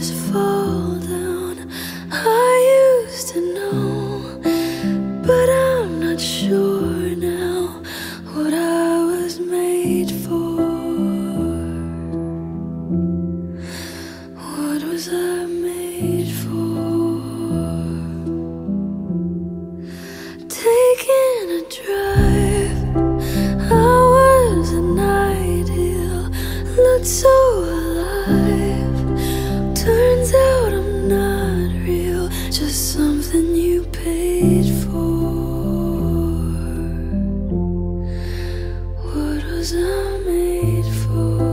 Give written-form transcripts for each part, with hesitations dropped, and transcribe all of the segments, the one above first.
just fall down. I used to know, but I'm not sure now what I was made for. What was I made for? Taking a drive, I was an ideal, looked so alive. Turns out I'm not real, just something you paid for. What was I made for?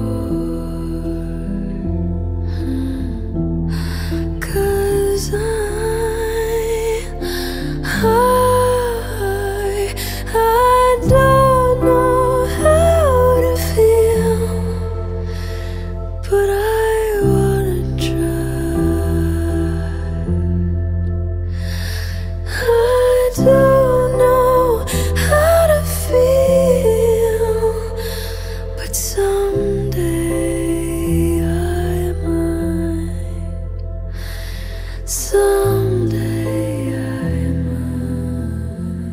'Cause I don't know how to feel, but I wanna try. I don't know how to feel, but someday I might. Someday I might.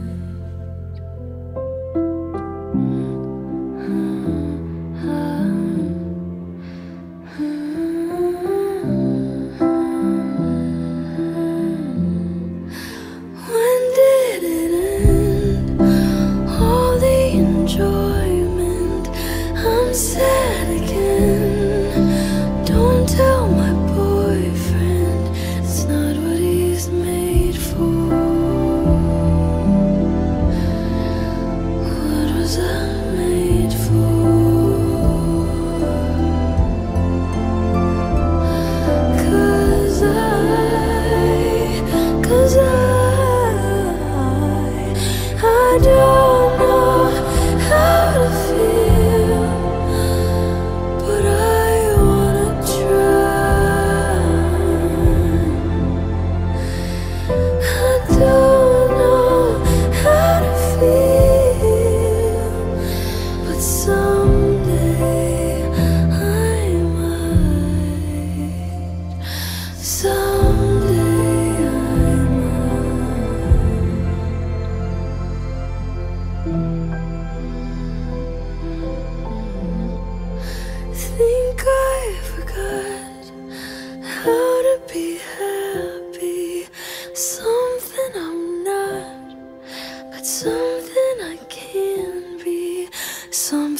When did it end? All the enjoyment. I'm sad again. Don't tell my boyfriend, it's not what he's made for. What was I made for? 'Cause I don't know how to feel, but I wanna try. I don't know how to feel, but someday I might. Someday I might. Think I forgot how to be happy. Something I'm not, but something I can be.